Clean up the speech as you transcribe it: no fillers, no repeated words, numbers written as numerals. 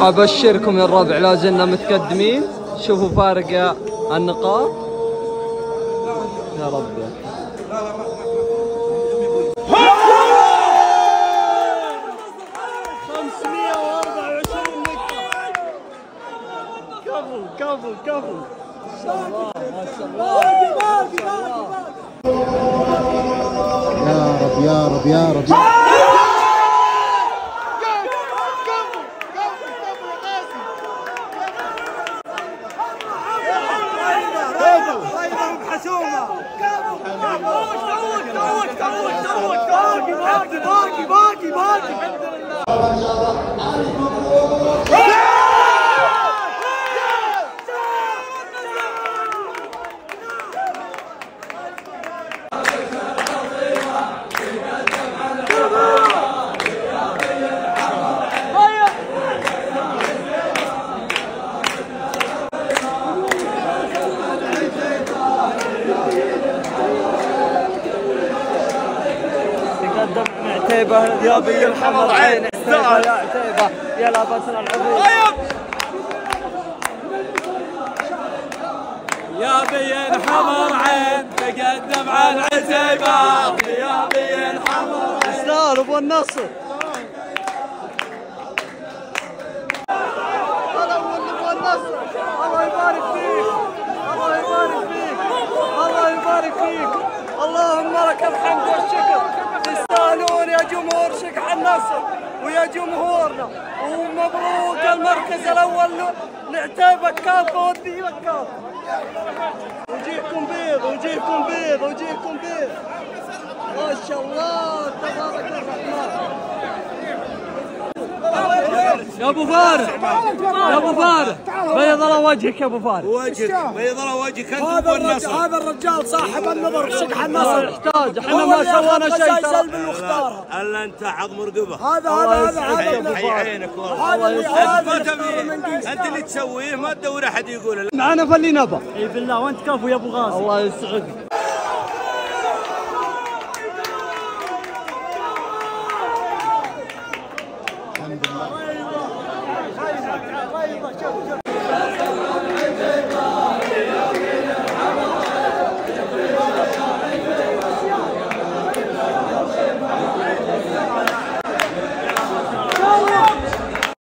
وابشركم يا الربع لا زلنا متقدمين. شوفوا فارق النقاط يا رب. كفو ما شاء الله ما شاء الله. يا رب يا رب. عتيبة الذيابية الحمر عين عتيبة يا عتيبة يا لابسنا العظيم. ذيابي حمر عين تقدم عن عتيبة. ذيابي حمر عين استاذ ابو النصر. هلا ابو النصر الله يبارك فيك الله يبارك فيك الله يبارك فيك. اللهم لك الحمد والشكر. تستاهلون يا جمهور شقح النصر ويا جمهورنا. ومبروك المركز الاول لعتيبة كافة والذيبة كافة. وجيهكم بيض وجيهكم بيض وجيهكم بيض ما شاء الله تبارك الرحمن. يا ابو فارس يا ابو فارس بيض الله وجهك يا ابو فارس. وجهك بيض الله وجهك انت والنصر. هذا الرجال صاحب النظر شقح النصر يحتاج. احنا ما سوينا شيء ترى الا انت عظم رقبه. هذا حي عينك والله. انت اللي تسويه ما تدور احد يقول. معنا فاللي نبى. اي بالله وانت كفو يا ابو غازي. الله يسعدك.